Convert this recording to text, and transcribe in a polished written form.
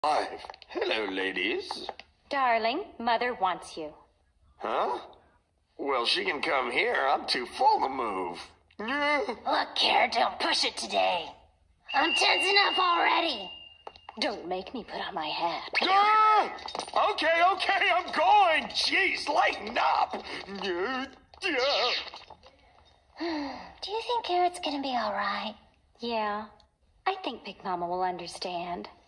Live. Hello, ladies. Darling, Mother wants you. Huh? Well, she can come here. I'm too full to move. Look, Kara, don't push it today. I'm tense enough already. Don't make me put on my hat. Okay, I'm going. Jeez, lighten up. Do you think Carrot's gonna be alright? Yeah, I think Big Mama will understand.